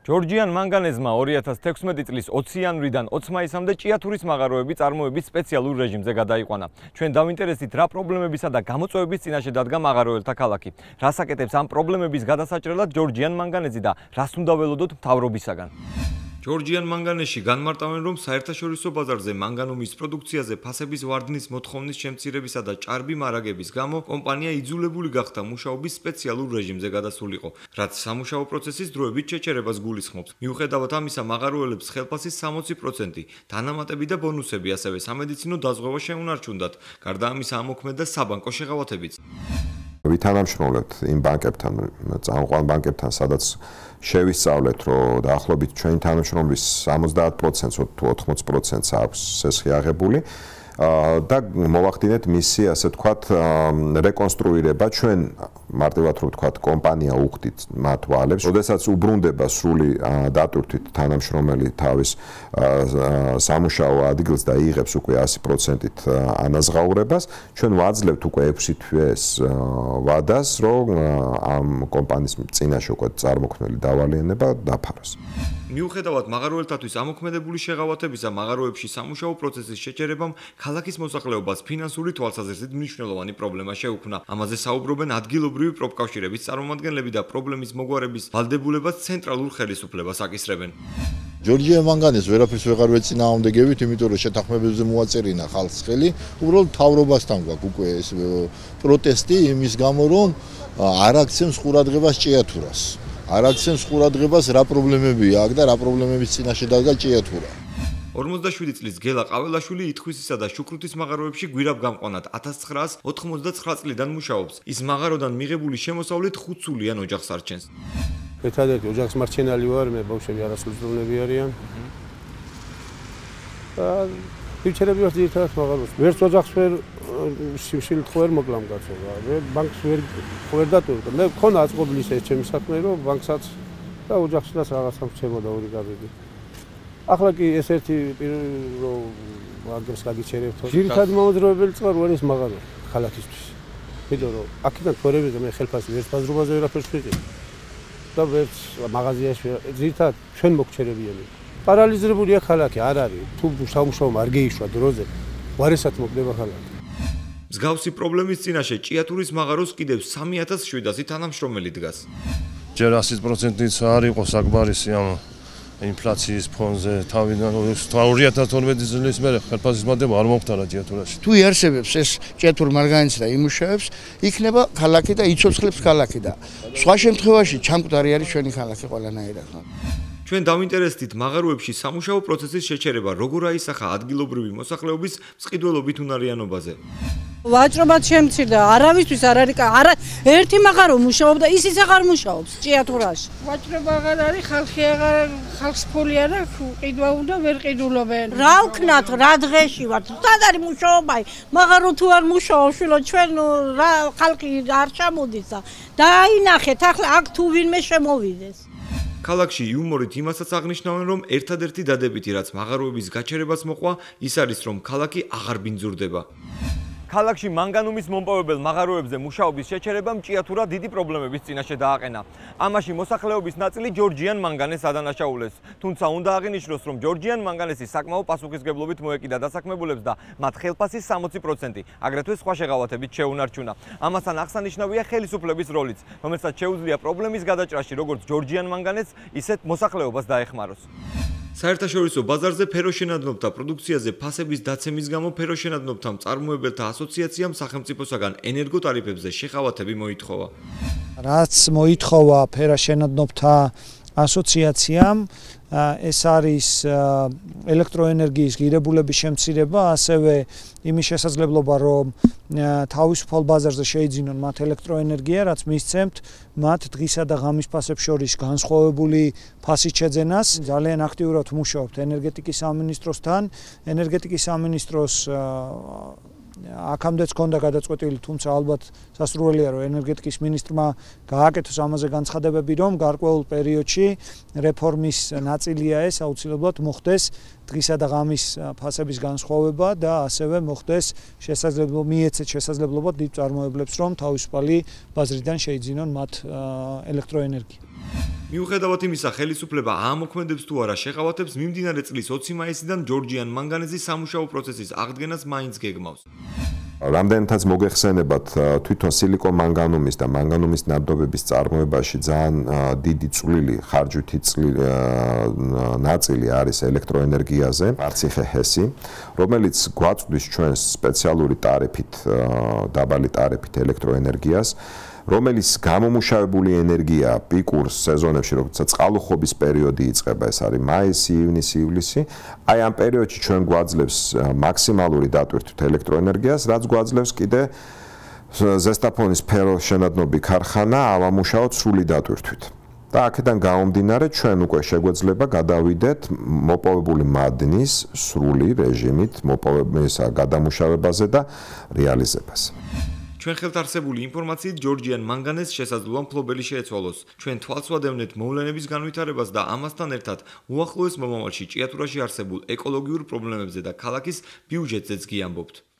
ჯორჯიან მანგანეზმა 2016 წლის 20 იანვრიდან 20 მაისამდე ჭიათურის მაღაროები წარმოების სპეციალურ რეჟიმზე გადაიყვანა. ჩვენ დავინტერესდით, რა პრობლემებისა და გამოწვევების წინაშე დადგა მაღაროელთა ქალაქი. რას აკეთებს ამ პრობლემების გადასაჭრელად ჯორჯიან მანგანეზი და რას უნდა ველოდოთ მთავრობისაგან. ჯორჯიან მანგანეში განმარტავენ, რომ საერთაშორისო ბაზარზე მანგანუმის პროდუქციაზე ფასების ვარდნის მოთხოვნის შემცირებისა და ჭარბი მარაგების გამო კომპანია იძულებული გახდა მუშაობის სპეციალურ რეჟიმზე გადასულიყო, რაც სამუშაო პროცესის დროებით შეჩერებას გულისხმობს. მიუხედავად ამისა, მაღაროელებს ხელფასის 60%, თანამატები და ბონუსები, ასევე სამედიცინო დაზღვევა შეუნარჩუნდათ. გარდა ამისა, ამოქმედა საბანკო შეღავათებიც. ვითანამშრომლებთ იმ ბანკებთან, წამყვან ბანკებთან, სადაც შევისწავლეთ, რომ დაახლოებით ჩვენი თანამშრომლის 70%-ს თუ 80%-ს აქვს სესხი აღებული და მოვახდინეთ მისი, ასე ვთქვათ, რეკონსტრუირება. ჩვენ მარტივად რომ ვთქვათ, კომპანია უხდით მათ ვალებს, როდესაც უბრუნდება სრული დატვირთვით თანამშრომელი თავის სამუშაო ადგილს და იღებს უკვე 100%-ით ანაზღაურებას, ჩვენ ვაძლევთ უკვე 6 თვეს ვადას, რომ ამ კომპანიის წინაშე უკვე წარმოქმნილი დავალიანება დაფაროს. მიუხედავად მაღაროელთათვის ამოქმედებული შეღავათებისა, მაღაროებში სამუშაო პროცესის შეჩერებამ ქალაქის მოსახლეობას ფინანსური თვალსაზრისით მნიშვნელოვანი პრობლემა შეუქმნა. ამაზე საუბრობენ ადგილობრივი პროფკავშირების წარმომადგენლები და პრობლემის მოგვარების ვალდებულებას ცენტრალურ ხელისუფლებას აკისრებენ. ჯორჯიან მანგანეს ვერაფერს ვეღარ ვეწინააღმდეგებით, იმიტომ რომ შეთანხმებებზე მოაწერინა ხალხს ხელი, უბრალოდ მთავრობასთან გვაქვს უკვე ეს პროტესტი იმის გამო, რომ არ აქცევს ყურადღებას ჭიათურას. არ აქცევს ყურადღებას რა პრობლემებია აქ და რა პრობლემების წინაშე დადგა ჭიათურა. 47 წლის გელა ყაველაშვილი ითხვისისა და შუქრუთის მაღაროებში გვირაბ გამყვანად 1999 წლიდან მუშაობს. ის მაღაროდან მიღებული შემოსავლით 5 სულიან ოჯახს არჩენს. ერთადერთი ოჯახის მარჩენალი ვარ, მე ბავშვები არასრულწლოვნები არიან. ვიჩერები ვარ ძირითადად მაღაროს. ვერც ოჯახს ვერ შილით ვერ მოკლამ კაცო. მე ბანკს ვერ დატოვე. მე მქონა აწყობლის ეს ჩემი საქმე, რომ ბანკსაც და ოჯახსაც რაღაცა მრჩებოდა ორი გაბედი. ახლა კი ეს ერთი რომ აგრეს გაგიჩერებთ. ძირითადად მომძროებელი წყარო არის მაღარო ქალაქისთვის. იმიტომ რომ აქედან თორემეზე მე ხელფასი ვერც ბაზრობაზე ვერაფერს ვიყიდე. და ვერც მაღაზიაში ძირითადად ჩვენ მოგჩერებიანი. პარალიზებულია ქალაქი, არ არის. თუ სამუშაომ არ გეიშვა დროზე, ვარესად მოკვდება ქალაქი. მსგავსი პრობლემის წინაშე ჭიათურის მაღაროს კიდევ 3700 თანამშრომელი დგას. ჯერ 100%-იც არ იყო საკმარისი ამ ინფლაციის ფონზე, თავიდან 2012 წლის მერე ხელფასის მატება არ მომხდარა ჭიათურაში. თუ იარსებებს ეს ჭიათურ მარგანეცი და იმუშავებს, იქნება ქალაქი და იცოცხლებს ქალაქი და სხვა შემთხვევაში ჩამკვდარი არის ჩვენი ქალაქი ყველანაირად. ჩვენ დავინტერესდით მაღაროებში სამუშაო პროცესის შეჩერება როგორ აისახა ადგილობრივი მოსახლეობის მსყიდველობით უნარიანობაზე. ვაჭრობად შემცირდა, არავისთვის არ არის, ერთი მაღარო მუშაობდა, ისიც აღარ მუშაობს ჭიათურაში. ვაჭრობა აღარ არის, ხალხს ფული არ აქვს, ყიდვა უნდა ვერ ყიდულობენ. რა ვქნათ, რა დღეში ვართ, სად არის მუშაობა? მაღარო თუ არ მუშაობს, შვილო, ჩვენ რა ხალხი არ ჩამოდის და დაინახეთ, ახლა აქ თუ ვინმე შემოვიდეს. ქალაქში იუმორით იმასაც აღნიშნავენ, რომ ერთადერთი დადებითი, რაც მაღაროების გაჩერებას მოყვა, ის არის, რომ ქალაქი აღარ ბინძურდება. ქალაქში მანგანუმის მომპოვებელ მაღაროებზე მუშაობის შეჩერებამ ჭიათურა დიდი პრობლემების წინაშე დააყენა. ამაში მოსახლეობის ნაწილი ჯორჯიან მანგანეს ადანაშაულეს. თუმცა უნდა აღინიშნოს, რომ ჯორჯიან მანგანესი საკმაო პასუხისგებლობით მოეკიდა დასაქმებულებს და მათ ხელფასის 60%, აგრეთვე სხვა შეღავათებით შეუნარჩუნა. ამასთან აღსანიშნავია ხელისუფლების როლიც, რომელსაც შეუძლია პრობლემის გადაჭრაში როგორც ჯორჯიან მანგანეს, ისეთ მოსახლეობას დაეხმაროს. საერთაშორისო ბაზარზე ფეროშენადნობთა პროდუქციაზე ფასების დაცემის გამო ფეროშენადნობთა მწარმოებელთა ასოციაციამ სახელმწიფოსაგან ენერგოტარიფებზე შეღავათები მოითხოვა. რაც მოითხოვა ფეროშენადნობთა ასოციაციამ, ეს არის ელექტროენერგიის ღირებულების შემცირება, ასევე იმის შესაძლებლობა, რომ თავისუფალ ბაზარზე შეიძინონ მათ ელექტროენერგია, რაც მისცემთ მათ დღისა და ღამის ფასებს შორის განსხვავებული ფასის შეძენას. ძალიან აქტიურად მუშაობთ ენერგეტიკის სამინისტროსთან. ენერგეტიკის სამინისტროს აქამდეც ჰქონდა გადაწყვეტილი, თუმცა ალბათ სასურველია, რომ ენერგეტიკის მინისტრმა გააკეთოს ამაზე განცხადებები, რომ გარკვეულ პერიოდში რეფორმის ნაწილია ეს, აუცილებლად მოხდეს დღისა და ღამის ფასების განსხვავება და ასევე მოხდეს მიეცეთ შესაძლებლობა დიდ მწარმოებლებს, რომ თავისუფალი ბაზრიდან შეიძინონ მათ ელექტროენერგია. მიუხედავად იმისა, ხელისუფლება აამოქმედებს თუ არა შეყავათებს, მიმდინარე წლის 20 მაისიდან ჯორჯიან მანგანეზის სამუშაო პროცესის აღდგენას მაინც გეგმავს. რამდენადაც მოგეხსენებათ, თვითონ სილიკონ მანგანუმის და მანგანუმის ნადობების წარმოებაში ძალიან დიდი წვლილი, ხარჯვითი ნაწილი არის ელექტროენერგიაზე, არციხე ჰესი, რომელიც გვაწვდის ჩვენს სპეციალური ტარიფით, დაბალი ტარიფით ელექტროენერგიას, რომელიც გამომუშავებული ენერგია პიკურ სეზონებში, როდესაც წყალუხობის პერიოდი იწყება, ეს არის მაისი, ივნისი, ივლისი, აი ამ პერიოდში ჩვენ გვაძლევს მაქსიმალური დატვირთვით ელექტროენერგიას, რაც გვაძლევს კიდე ზესტაფონის ფეროშენადნობი ქარხანა ავამუშაოთ სრული დატვირთვით. და აქედან გამომდინარე ჩვენ უკვე შეგვეძლება გადავიდეთ მოპოვებული მადნის სრული რეჟიმით მოპოვების გადამუშავებაზე და რეალიზებაზე. ჩვენ ხელთ არსებული ინფორმაციით ჯორჯიან მანგანეზს შესაძლოა მფლობელი შეეცვალოს. ჩვენ თვალს ვადევნებთ მოვლენების განვითარებას და ამასთან ერთად უახლოეს მომავალში ჭიათურაში არსებულ ეკოლოგიურ პრობლემებზე და ქალაქის ბიუჯეტზეც გიამბობთ.